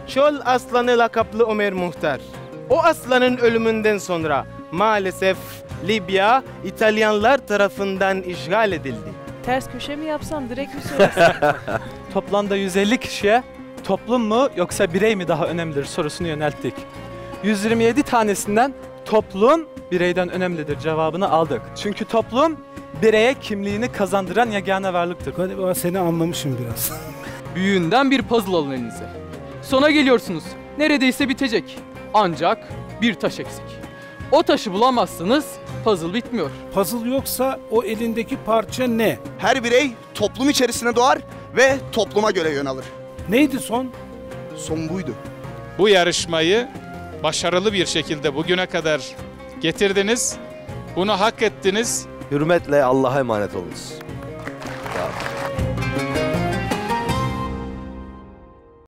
Çöl Aslanı lakaplı Ömer Muhtar. O aslanın ölümünden sonra maalesef Libya İtalyanlar tarafından işgal edildi. Ters köşe mi yapsam, direkt mi söylesem? Toplamda 150 kişiye toplum mu yoksa birey mi daha önemlidir sorusunu yönelttik. 127 tanesinden toplum bireyden önemlidir cevabını aldık. Çünkü toplum bireye kimliğini kazandıran yegane varlıktır. Galiba seni anlamışım biraz. Büyüğünden bir puzzle alın elinize. Sona geliyorsunuz. Neredeyse bitecek. Ancak bir taş eksik. O taşı bulamazsanız puzzle bitmiyor. Puzzle yoksa o elindeki parça ne? Her birey toplum içerisine doğar ve topluma göre yön alır. Neydi son? Son buydu. Bu yarışmayı başarılı bir şekilde bugüne kadar getirdiniz. Bunu hak ettiniz. Hürmetle Allah'a emanet olunuz.